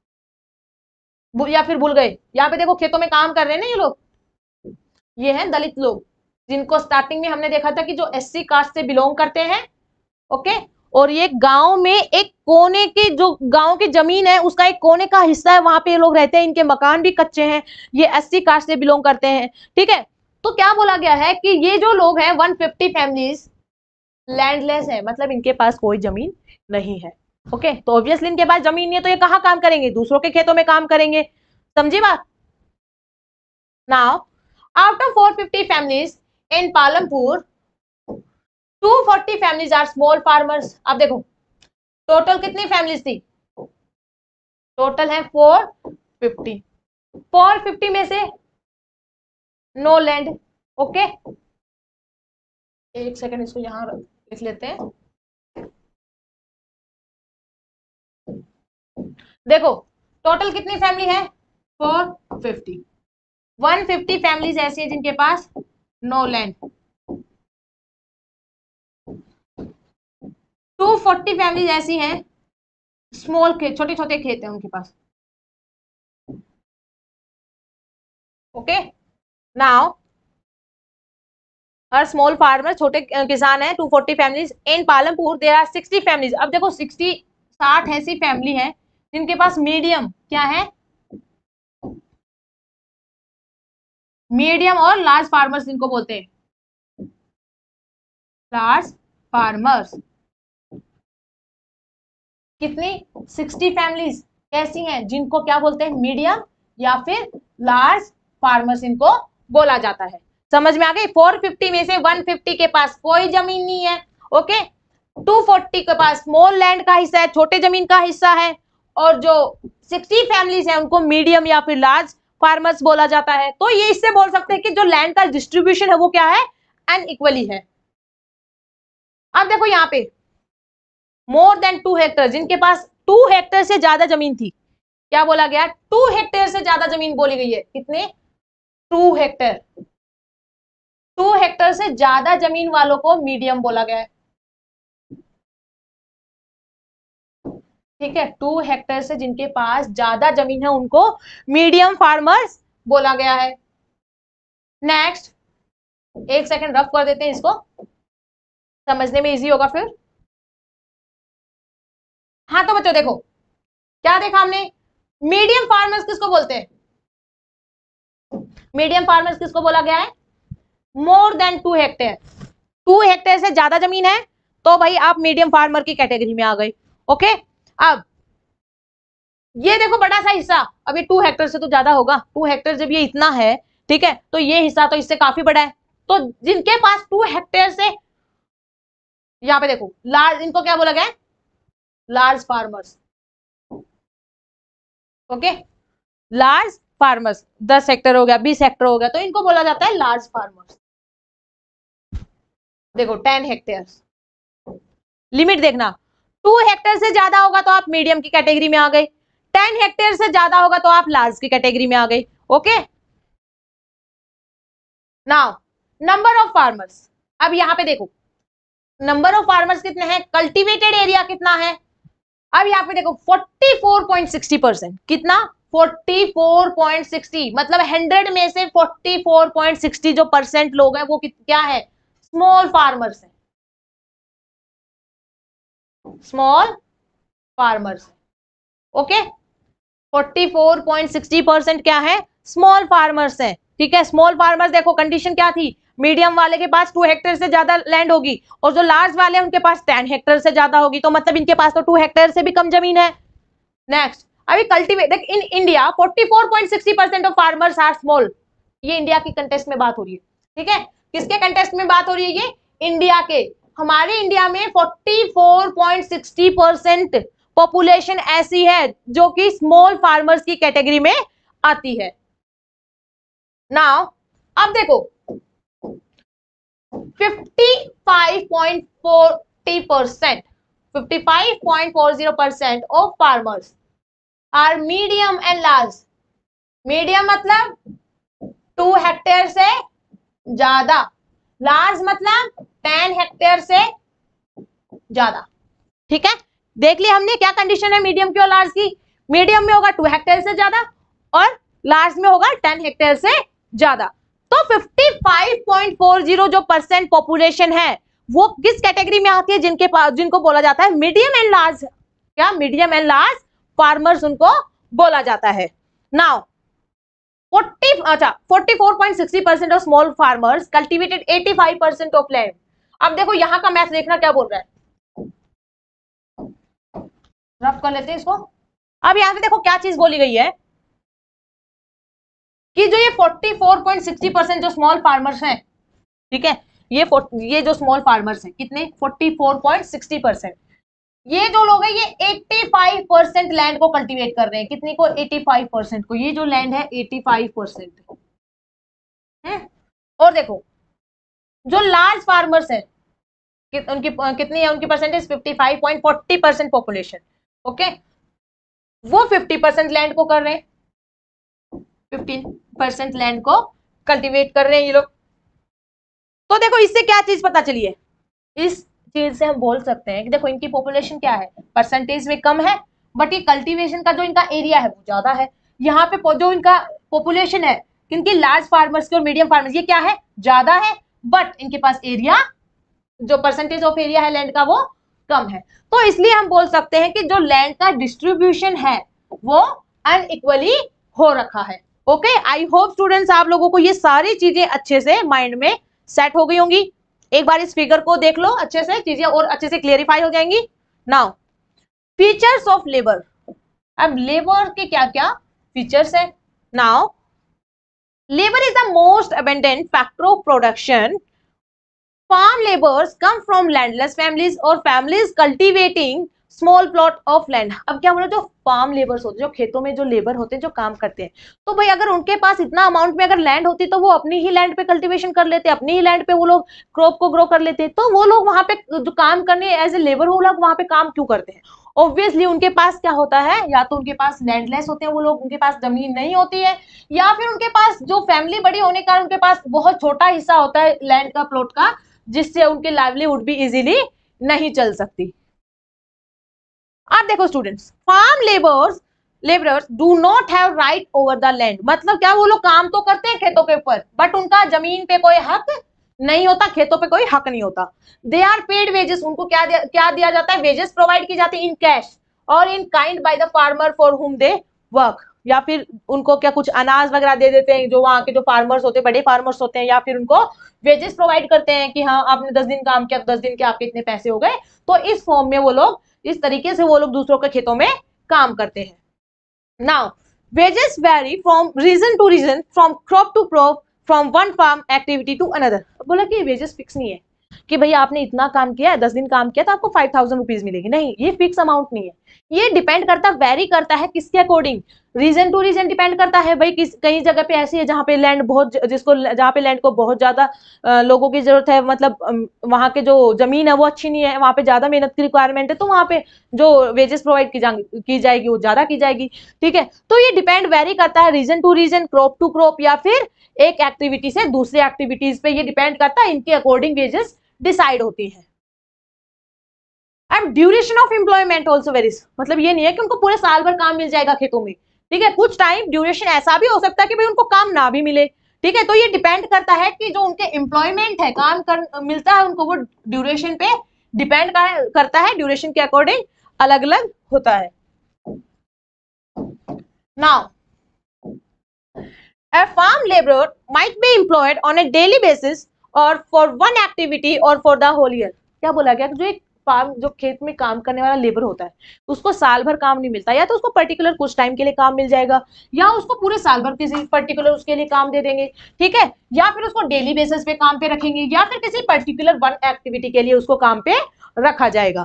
है या फिर भूल गए? यहाँ पे देखो खेतों में काम कर रहे हैं ना ये लोग, ये हैं दलित लोग, जिनको स्टार्टिंग में हमने देखा था कि जो एससी कास्ट से बिलोंग करते हैं। ओके, और ये गांव में एक कोने के जो गांव की जमीन है उसका एक कोने का हिस्सा है, वहां पे ये लोग रहते हैं, इनके मकान भी कच्चे हैं, ये एससी कास्ट से बिलोंग करते हैं। ठीक है, तो क्या बोला गया है कि ये जो लोग हैं वन फिफ्टी फैमिलीज लैंडलेस है, मतलब इनके पास कोई जमीन नहीं है। ओके, तो ऑब्वियसली इनके पास जमीन नहीं है तो ये कहाँ काम करेंगे, दूसरों के खेतों में काम करेंगे। समझी बात? Now out of four fifty families in Palampur two forty families are small farmers. अब देखो टोटल कितनी फैमिलीज थी, टोटल है फोर फिफ्टी, फोर फिफ्टी में से नो लैंड। ओके, एक सेकंड इसको यहां लिख लेते हैं। देखो टोटल कितनी फैमिली है, four fifty, one fifty families ऐसी है जिनके पास no land, two forty families ऐसी हैं स्मॉल खेत, छोटे छोटे खेत हैं उनके पास। ओके, नाउ हर स्मॉल फार्मर छोटे किसान है, two forty families in Palampur there are sixty families. अब देखो सिक्सटी साठ ऐसी फैमिली है जिनके पास मीडियम क्या है, मीडियम और लार्ज फार्मर्स जिनको बोलते हैं, लार्ज फार्मर्स। कितनी, सिक्सटी फैमिलीज कैसी हैं जिनको क्या बोलते हैं, मीडियम या फिर लार्ज फार्मर्स इनको बोला जाता है। समझ में आ गई? फोर फिफ्टी में से वन फिफ्टी के पास कोई जमीन नहीं है। ओके, टू फोर्टी के पास स्मॉल लैंड का हिस्सा है, छोटे जमीन का हिस्सा है, और जो सिक्सटी फैमिलीज है उनको मीडियम या फिर लार्ज फार्मर्स बोला जाता है। तो ये इससे बोल सकते हैं कि जो लैंड का डिस्ट्रीब्यूशन है वो क्या है, अनइक्वली है। अब देखो यहाँ पे मोर देन टू हेक्टर, जिनके पास टू हेक्टर से ज्यादा जमीन थी, क्या बोला गया, टू हेक्टेयर से ज्यादा जमीन बोली गई है। कितने, टू हेक्टेयर, टू हेक्टेयर से ज्यादा जमीन वालों को मीडियम बोला गया है। ठीक है, टू हेक्टेयर से जिनके पास ज्यादा जमीन है उनको मीडियम फार्मर्स बोला गया है। नेक्स्ट, एक सेकंड रफ कर देते हैं इसको, समझने में इजी होगा फिर। हाँ तो बच्चों देखो क्या देखा हमने, मीडियम फार्मर्स किसको बोलते हैं, मीडियम फार्मर्स किसको बोला गया है, more than two hectare, two hectare से ज्यादा जमीन है तो भाई आप मीडियम फार्मर की कैटेगरी में आ गए। ओके, अब ये देखो बड़ा सा हिस्सा, अब ये टू हेक्टेयर से तो ज्यादा होगा, टू हेक्टेयर जब ये इतना है, ठीक है, तो ये हिस्सा तो इससे काफी बड़ा है। तो जिनके पास टू हेक्टेयर से यहाँ पे देखो लार्ज, इनको क्या बोला गया है, large farmers. Okay, large farmers, दस हेक्टर हो गया, बीस हेक्टर हो गया, तो इनको बोला जाता है लार्ज फार्मर्स। देखो टेन हेक्टेयर, लिमिट देखना, टू हेक्टेयर से ज्यादा होगा तो आप मीडियम की कैटेगरी में आ गए, टेन हेक्टेयर से ज्यादा होगा तो आप लार्ज की कैटेगरी में आ गए। Okay, now number of farmers, अब यहां पे देखो नंबर ऑफ फार्मर्स कितने हैं, कल्टीवेटेड एरिया कितना है, अब यहाँ पे देखो forty four point sixty percent, कितना, फोर्टी फोर पॉइंट सिक्सटी, मतलब हंड्रेड में से फोर्टी फोर पॉइंट सिक्सटी जो परसेंट लोग हैं वो क्या है, स्मॉल फार्मर्स है, small farmers. Okay, forty four point sixty percent क्या है, स्मॉल फार्मर्स है। ठीक है, स्मॉल फार्मर्स, देखो कंडीशन क्या थी, मीडियम वाले के पास टू हेक्टेयर से ज्यादा लैंड होगी और जो लार्ज वाले हैं उनके पास टेन हेक्टेयर से ज्यादा होगी, तो मतलब इनके पास तो टू हेक्टेयर से भी कम जमीन है। नेक्स्ट, अभी कल्टीवेट, देख in India forty four point sixty percent of farmers are small, ये इंडिया की कंटेस्ट में बात हो रही है। ठीक है, किसके कंटेस्ट में बात हो रही है, ये इंडिया के, हमारे इंडिया में forty four point sixty percent population ऐसी है जो कि स्मॉल फार्मर्स की कैटेगरी में आती है। नाउ अब देखो fifty five point forty percent, fifty five point four zero percent of farmers are medium and large, medium मतलब टू हेक्टेयर से ज्यादा, लार्ज मतलब टेन हेक्टेयर से ज्यादा। ठीक है, देख लिया हमने क्या कंडीशन है मीडियम की और लार्ज की, मीडियम में होगा टू हेक्टेयर से ज्यादा और लार्ज में होगा टेन हेक्टेयर से ज्यादा। तो fifty five point four zero जो परसेंट पॉपुलेशन है वो किस कैटेगरी में आती है, जिनके पास, जिनको बोला जाता है मीडियम एंड लार्ज, क्या मीडियम एंड लार्ज फार्मर्स उनको बोला जाता है। नाउ फोर्टी अच्छा forty four point sixty percent of small farmers cultivated eighty five percent of land. अब देखो यहां का मैथ देखना क्या बोल रहा है, रफ कर लेते हैं इसको। अब यहां पे देखो क्या चीज बोली गई है कि जो ये forty four point sixty percent जो स्मॉल फार्मर्स हैं, ठीक है, ये ये जो स्मॉल फार्मर्स हैं कितने, forty four point sixty percent, ये जो लोग हैं ये पचासी परसेंट लैंड को कल्टीवेट कर रहे हैं, कितनी को, पचासी परसेंट को, ये जो लैंड है पचासी परसेंट। हम्म, और देखो जो लार्ज फार्मर्स है कि, उनकी कितनी है, उनकी percentage fifty five point forty percent population. Okay, वो फिफ्टी परसेंट लैंड को कर रहे हैं, फिफ्टीन परसेंट लैंड को कल्टीवेट कर रहे हैं ये लोग। तो देखो इससे क्या चीज पता चली है, इस चीज से हम बोल सकते हैं कि देखो इनकी पॉपुलेशन क्या है, परसेंटेज में कम है, बट ये कल्टीवेशन का जो इनका एरिया है वो ज्यादा है। यहाँ पे जो इनका पॉपुलेशन है इनकी लार्ज फार्मर्स की और मीडियम फार्मर्स, ये क्या है, ज्यादा है, बट इनके पास एरिया, जो परसेंटेज ऑफ एरिया है लैंड का वो कम है। तो इसलिए हम बोल सकते हैं कि जो लैंड का डिस्ट्रीब्यूशन है वो अनइक्वली हो रखा है। ओके, आई होप स्टूडेंट्स आप लोगों को ये सारी चीजें अच्छे से माइंड में सेट हो गई होंगी। एक बार इस फिगर को देख लो अच्छे से, चीजें और अच्छे से क्लियरिफाई हो जाएंगी। नाउ फीचर्स ऑफ लेबर, अब लेबर के क्या क्या फीचर्स है। Now labour is the most abundant factor of production, farm laborers come from landless families or families cultivating small plot of land. अब क्या बोला, जो फार्म लेबर्स होते हैं, जो खेतों में जो लेबर होते हैं, जो काम करते हैं, तो भाई अगर उनके पास इतना अमाउंट में अगर लैंड होती तो वो अपनी ही लैंड पे कल्टीवेशन कर लेते, अपनी ही लैंड पे वो लोग क्रॉप को ग्रो कर लेते, तो वो लोग वहां पे जो काम करने एज ए लेबर वो लोग वहां पे काम क्यों करते हैं। ऑब्वियसली उनके पास क्या होता है, या तो उनके पास लैंडलेस होते हैं वो लोग, उनके पास जमीन नहीं होती है, या फिर उनके पास जो फैमिली बड़ी होने का उनके पास बहुत छोटा हिस्सा होता है लैंड का, प्लॉट का, जिससे उनकी लाइवलीहुड भी इजीली नहीं चल सकती। आप देखो students, farm labours labourers do not have right over the land, मतलब क्या, वो लोग काम तो करते हैं खेतों के ऊपर, बट उनका जमीन पे कोई हक नहीं होता, खेतों पे कोई हक नहीं होता। दे आर पेड वेजेस, उनको क्या दिया, क्या दिया जाता है, वेजेस प्रोवाइड की जाती है इन कैश और in kind by the farmer for whom they work, या फिर उनको क्या कुछ अनाज वगैरह दे देते हैं जो वहां के जो फार्मर्स होते हैं, बड़े फार्मर्स होते हैं, या फिर उनको वेजेस प्रोवाइड करते हैं कि हाँ आपने दस दिन काम किया तो दस दिन के आपके इतने पैसे हो गए। तो इस फॉर्म में वो लोग, इस तरीके से वो लोग दूसरों के खेतों में काम करते हैं। Now wages vary from region to region, from crop to crop, from one farm activity to another. बोला कि वेजेस फिक्स नहीं है, कि भैया आपने इतना काम किया है, दस दिन काम किया तो आपको फाइव थाउजेंड रुपीज मिलेगी, नहीं, ये फिक्स अमाउंट नहीं है। ये डिपेंड करता, वेरी करता है किसके अकॉर्डिंग, रीजन टू रीजन डिपेंड करता है। भाई किस कई जगह पे ऐसी है जहाँ पे लैंड बहुत, जिसको जहाँ पे लैंड को बहुत ज्यादा लोगों की जरूरत है, मतलब वहाँ के जो जमीन है वो अच्छी नहीं है, वहाँ पे ज्यादा मेहनत की रिक्वायरमेंट है, तो वहाँ पे जो वेजेस प्रोवाइड की, जा, की जाएगी वो ज्यादा की जाएगी, ठीक है। तो ये डिपेंड वेरी करता है region to region, crop to crop, या फिर एक एक्टिविटी से दूसरी एक्टिविटीज पे ये डिपेंड करता है, इनके अकॉर्डिंग वेजेस डिसाइड होती है। And duration of employment also varies, मतलब ये नहीं है कि उनको पूरे साल भर काम मिल जाएगा खेतों में, ठीक है। कुछ टाइम ड्यूरेशन ऐसा भी हो सकता है कि भाई उनको काम ना भी मिले, ठीक है। तो ये डिपेंड करता है कि जो उनके एम्प्लॉयमेंट है, काम कर मिलता है उनको, वो ड्यूरेशन पे डिपेंड करता है, ड्यूरेशन के अकॉर्डिंग अलग अलग होता है। Now a farm laborer might be employed on a daily basis or for one activity or for the whole year। क्या बोला गया, जो एक फार्म, जो खेत में काम करने वाला लेबर होता है, उसको साल भर काम नहीं मिलता, या तो उसको पर्टिकुलर कुछ टाइम के लिए काम मिल जाएगा, या उसको पूरे साल भर किसी पर्टिकुलर उसके लिए काम दे देंगे, ठीक है, या फिर उसको डेली बेसिस पे काम पे रखेंगे, या फिर किसी पर्टिकुलर वन एक्टिविटी के लिए उसको काम पे रखा जाएगा।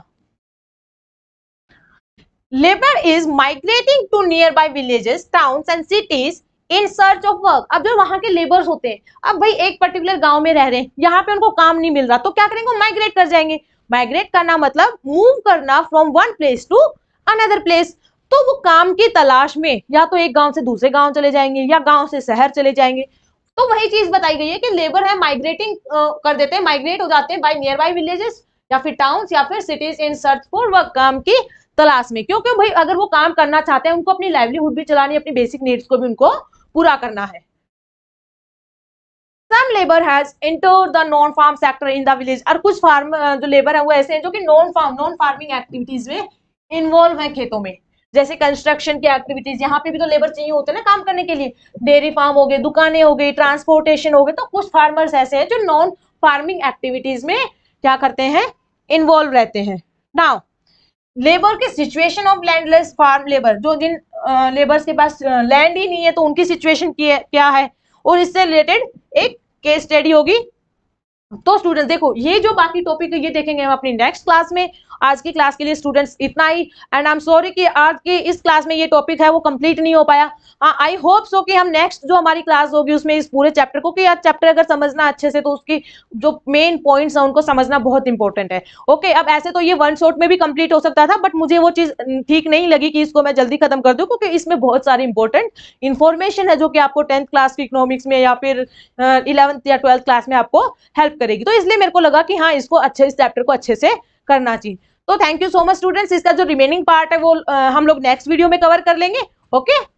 Labour is migrating to nearby villages, towns and cities in search of work. अब जो वहां के लेबर्स होते हैं, अब भाई एक पर्टिकुलर गांव में रह रहे हैं, यहाँ पे उनको काम नहीं मिल रहा, तो क्या करेंगे, माइग्रेट कर जाएंगे। माइग्रेट करना मतलब मूव करना from one place to another place. तो वो काम की तलाश में या तो एक गांव से दूसरे गांव चले जाएंगे, या गांव से शहर चले जाएंगे। तो वही चीज बताई गई है कि लेबर है माइग्रेटिंग कर देते हैं, माइग्रेट हो जाते हैं बाय नियर बाय विलेजेस या फिर टाउन्स या फिर cities in search for work, काम की तलाश में। क्योंकि भाई अगर वो काम करना चाहते हैं, उनको अपनी लाइवलीहुड भी चलानी, अपनी बेसिक नीड्स को भी उनको पूरा करना है। Some labor has entered the non-farm sector in the village। और कुछ फार्म जो लेबर है वो ऐसे हैं जो कि non farm non farming activities में इन्वॉल्व है खेतों में, जैसे कंस्ट्रक्शन की एक्टिविटीज, यहाँ पे भी तो लेबर चाहिए होते हैं ना काम करने के लिए, डेयरी फार्म हो गए, दुकानें हो गई, ट्रांसपोर्टेशन हो गए। तो कुछ फार्मर्स ऐसे हैं जो नॉन फार्मिंग एक्टिविटीज में क्या करते हैं, इन्वॉल्व रहते हैं। नाउ लेबर की situation of landless farm labour, जो जिन लेबर्स के पास लैंड ही नहीं है तो उनकी सिचुएशन क्या है, और इससे रिलेटेड एक केस स्टडी होगी। तो स्टूडेंट्स देखो, ये जो बाकी टॉपिक है ये देखेंगे हम अपनी नेक्स्ट क्लास में। आज की क्लास के लिए स्टूडेंट्स इतना ही, एंड आई एम सॉरी कि आज की इस क्लास में ये टॉपिक है वो कंप्लीट नहीं हो पाया। आई होप सो कि हम नेक्स्ट जो हमारी क्लास होगी उसमें इस पूरे चैप्टर को, कि यार चैप्टर अगर समझना अच्छे से तो उसकी जो मेन पॉइंट्स हैं उनको समझना बहुत इंपॉर्टेंट है। ओके okay, अब ऐसे तो ये वन शॉट में भी कंप्लीट हो सकता था, बट मुझे वो चीज ठीक नहीं लगी कि इसको मैं जल्दी खत्म कर दूं, क्योंकि इसमें बहुत सारी इंपॉर्टेंट इन्फॉर्मेशन है जो कि आपको टेंथ क्लास की इकोनॉमिक्स में या फिर इलेवेंथ या ट्वेल्थ क्लास में आपको हेल्प करेगी। तो इसलिए मेरे को लगा कि हाँ, इसको अच्छे, इस चैप्टर को अच्छे से करना चाहिए। तो thank you so much students. इसका जो रिमेनिंग पार्ट है वो आ, हम लोग नेक्स्ट वीडियो में कवर कर लेंगे। Okay okay?